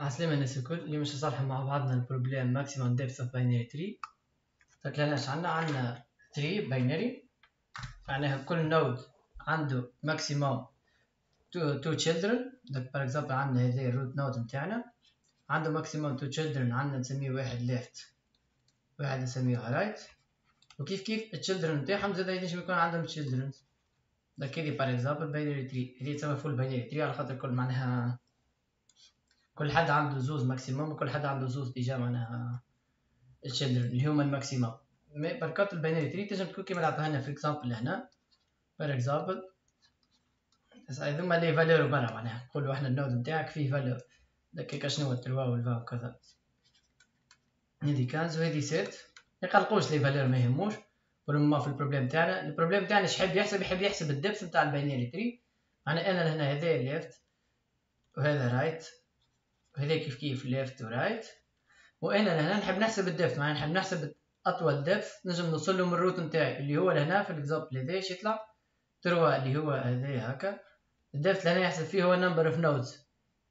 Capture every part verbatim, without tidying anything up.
عسلامة الناس الكل. اليوم باش نصلحو مع بعضنا البروبليم ماكسيموم ديبث اوف باينري تري. دونك هنا اش عندنا عندنا تري باينري، معناها كل نود عنده ماكسيموم تو تو تشيلدرن. دونك بار اكزومبل عندنا هذا الروت نود نتاعنا عنده ماكسيموم تو تشيلدرن، عندنا نسميه واحد ليفت واحد نسميه رايت، وكيف كيف التشيلدرن نتاعهم زاد ينجم يكون عندهم تشيلدرن. دونك هذه بار اكزومبل باينري تري، هذه تسمى فول باينري تري على خاطر كل معناها كل حد عنده زوز ماكسيموم وكل حد عنده زوز ديجا معناها الشيلدرن اللي هما الماكسيموم. مي بركات الباينري تري تنجم تكون كيما اللي عطاها في اكزامبل هنا. بار اكزامبل هذوما لي فالور برا، معناها نقولو احنا النود نتاعك فيه فالور دكا شنو التروا والفا وكذا. هذي كانز وهذي سيت، ميقلقوش لي فالور ما يهموش. بورما في البروبليم تاعنا البروبليم تاعنا اش يحب يحسب؟ يحب يحسب الدبث نتاع الباينري تري. معناها انا هنا هذا ليفت وهذا رايت وهذا كيف كيف ليفت ورايت، وانا هنا نحب نحسب الدبث، معناها نحب نحسب اطول دبث نجم نوصل له من الروت نتاعي اللي هو لهنا في الاكزامبل هذا اش يطلع تروا اللي هو هذا هكا. الدبث لهنا يحسب فيه هو نمبر اوف نودز.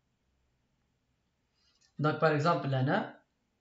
دونك بار اكزامبل هنا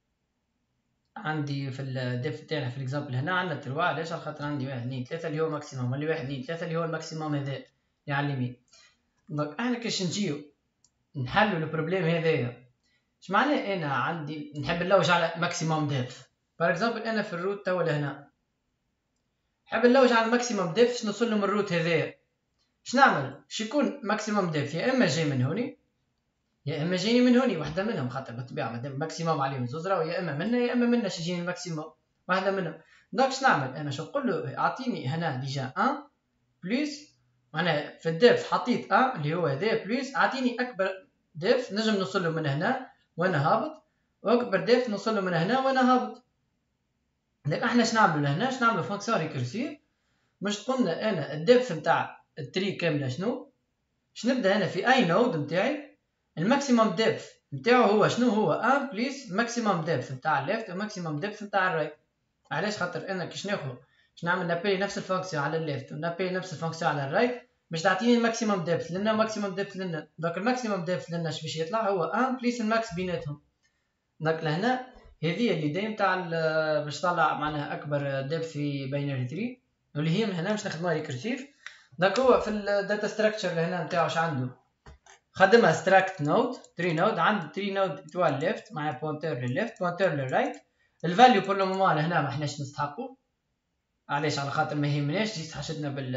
عندي في الدبث تاعنا في الاكزامبل هنا عندنا تروا، علاش؟ على خاطر عندي واحد اثنين ثلاثة اللي هو ماكسيموم، اللي واحد اثنين ثلاثة اللي هو الماكسيموم هذا اللي على اليمين. دونك احنا كاش نجيو نحلو البروبليم هذايا، اش معناه انا عندي نحب نلوج على ماكسيموم دبث. بار اكزامبل انا في الروت توا لهنا نحب نلوج على الماكسيموم دبث باش نوصل له من الروت هذايا. اش نعمل؟ باش يكون ماكسيموم دبث يا اما جاي من هوني يا اما جايني من هوني، واحده منهم، خاطر بالطبيعه مادام ماكسيموم عليهم زوز راهو يا اما منا يا اما منا باش يجيني الماكسيموم واحده منهم. دونك اش نعمل انا؟ شو نقول له؟ اعطيني هنا ديجا واحد بلس، معناها في الدبث حطيت واحد اللي هو هذا بلس، اعطيني اكبر دبث نجم نوصل له من هنا وانا هابط، واكبر دبث نوصل له من هنا وانا هابط. دونك احنا اش نعملوا لهنا؟ اش نعملوا فونكسيون ريكورسيف. مش قلنا انا الدبث نتاع التري كامله شنو؟ باش نبدا هنا في اي نود نتاعي الماكسيموم دبث نتاعو هو شنو؟ هو واحد بلس ماكسيموم دبث نتاع الليفت وماكسيموم دبث نتاع الرايت. علاش؟ خاطر انا كيش ناخذ باش نعمل نابيلي نفس الفونكسيون على الليفت ونابيلي نفس الفونكسيون على الرايت باش تعطيني الماكسيموم دبث لنا وماكسيموم دبث لنا. دونك الماكسيموم دبث لنا اش باش يطلع؟ هو واحد بلس الماكس بيناتهم. دونك لهنا هذه اللي نتاع باش طلع معناها اكبر دبث في باينري تري، واللي هي من هنا باش نخدمها ريكورسيف. دونك هو في الداتا ستراكشر هنا نتاعو اش عنده؟ خدمها ستراكت نود تري نود، عنده تري نود تو ليفت مع بوينتر للليفت بوينتر للرايت. الفاليو بور لو مومون هنا ما احناش نستحقو، علاش؟ على خاطر ما يهمناش جيت حشتنا بال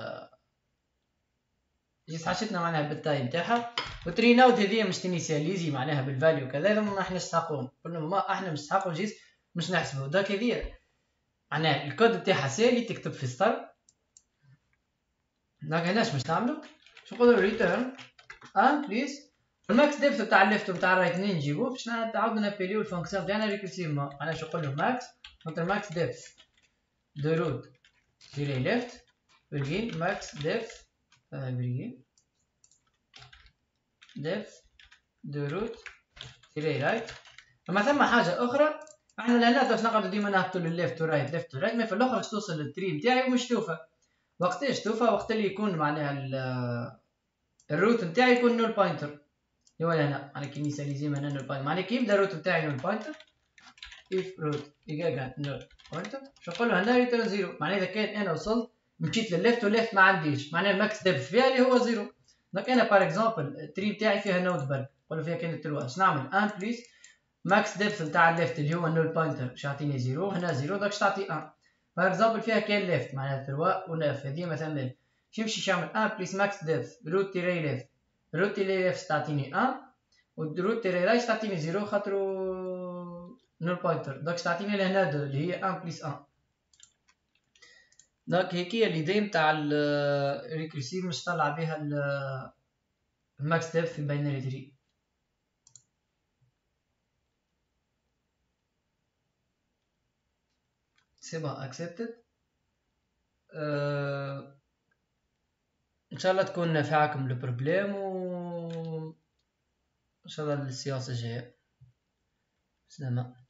جيت حشتنا معناها بالتايم تاعها. وتري نود هذه مش تينيسياليزي معناها بالفاليو كذا، هذوما ما احناش نستحقوهم بور لو مومون، احنا نستحقو جيت مش نحسبو. دونك هذه معناها الكود تاعها ساهل تكتب في ستار. دونك هناش باش نعملو شو نقولو؟ ريتيرن واحد بليز الماكس ديبث تاع الليفت وتاع الرايت منين نجيبوه؟ باش نعاودو نابيليو الفونكسيون تاعنا ريكورسيفمون. انا شو نقول له؟ ماكس نوتر ماكس ديبث دو روت تيري ليفت فيرغيل ماكس ديبث فيرغيل ديبث دو روت تيري رايت. اما ثم حاجه اخرى، احنا لهنا باش نقعدو ديما نهبطو للليفت ورايت ليفت ورايت، مي في الاخر باش توصل للتري نتاعي ومش توفى. وقتاش توفى؟ وقت اللي يكون معناها الروت نتاعي يكون نول بوينتر. هو هنا معناها كي نيساليزي من هنا نول بوينتر، معناها كي يبدا الروت نتاعي نول بوينتر if root equal نول بوينتر شو نقول له هنا ريتيرن زيرو. معناها اذا كان انا وصلت مشيت للليفت والليفت ما عنديش معناها الماكس ديبث فيها اللي هو زيرو. دونك انا بار اكزومبل التري نتاعي فيها نود برك، نقول له فيها كانت تروا، اش نعمل؟ واحد بليس ماكس ديبث نتاع الليفت اللي هو نول بوينتر باش يعطيني زيرو، هنا زيرو دونك تعطي واحد. بار اكزومبل فيها كان ليفت معناها تروا وناف، هذه مثلا يمشي يعمل واحد بليس ماكس ديبث روت تيري ليفت روت تيري ليفت تعطيني واحد والروت تيري رايت تعطيني زيرو خاطرو نول بوينتر. دونك تعطيني لهنا دو اللي هي واحد بلس واحد. دونك هيك هي الإيديا نتاع الريكورسيف باش نطلع بها الماكس ديبث في باينري تري. سي بون اكسبتد. ان شاء الله تكون نافعكم البروبليم، و ان شاء الله للسياسة الجاية. سلامة.